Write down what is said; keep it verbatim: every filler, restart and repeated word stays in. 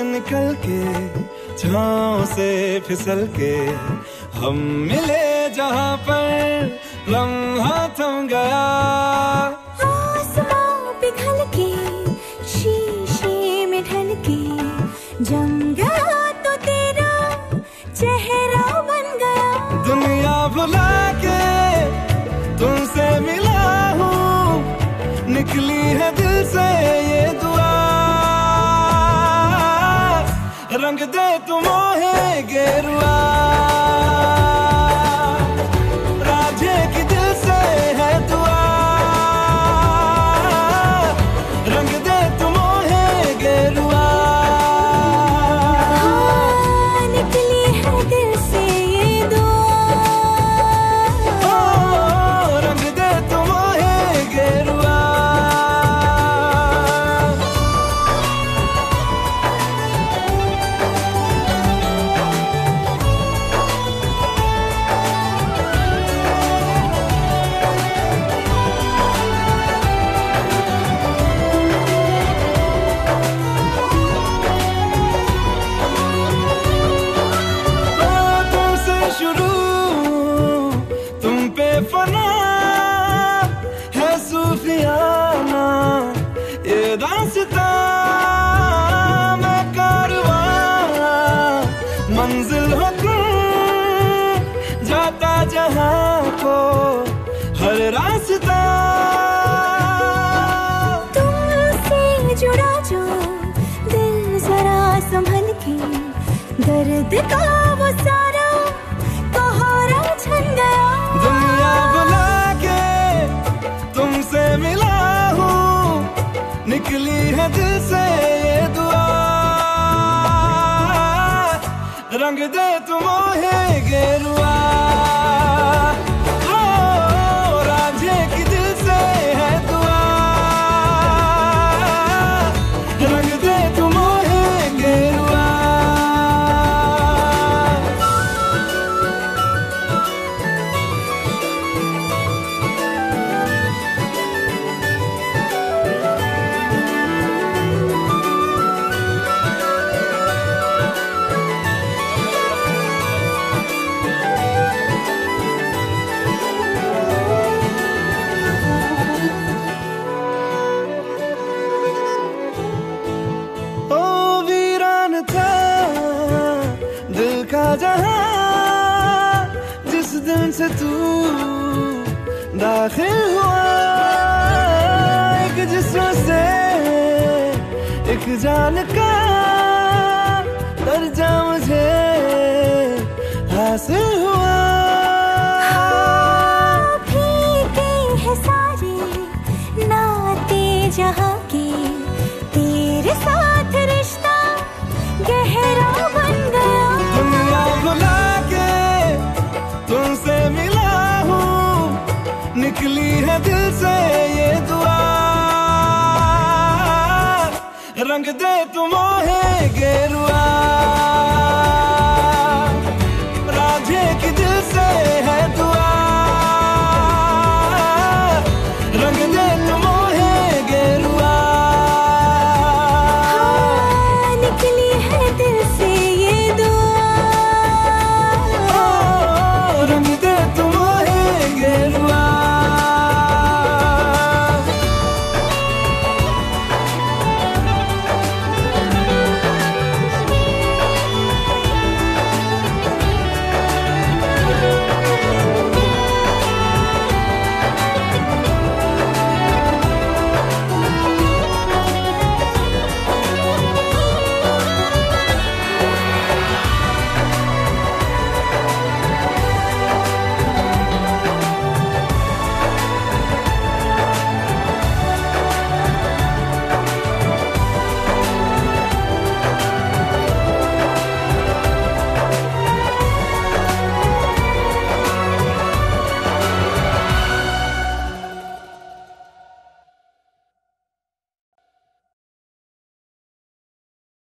निकल के छाँव से फिसल के हम मिले जहाँ पर लम्हा थम गया। आसमां पिघल के शीशे में ढल के जम गया तो तेरा चेहरा बन गया। दुनिया भुला के तुमसे मिला हूँ, निकली है दिल से ये दुआ। रंग दे तुम मोहे गेरुआ, राधे की दिल से है दुआ। रंग दे तुम मोहे गेरुआ, हाँ, निकली है दिल से ये दुआ। ओ, रंग दे तुम मोहे गेरुआ। फना है सूफियाना ये दास्तां, मैं कारवां मंजिल हो तुम, जाता जहां को हर रास्ता। तुमसे जुड़ा जो दिल जरा संभल के, दर्द का वो सारा कोहरा छन गया। दुनिया बुला के तुमसे मिला हूँ, निकली है दिल से ये दुआ। रंग दे तुम मोहे गेरुआ, ओ, राधे की दिल से है दुआ। रंग दे तुम मोहे गेरुआ। जहां जिस दिन से तू दाखिल हुआ, एक जिस्म से एक जान का दर्जा मुझे हासिल हुआ। हाँ, फीके हैं सारे नाते जहां के, तेरे साथ रिश्ता गहरा बन गया। दुनिया भुला के तुमसे मिला हूँ, निकली है दिल से ये दुआ। रंग दे तुम मोहे गेरुआ।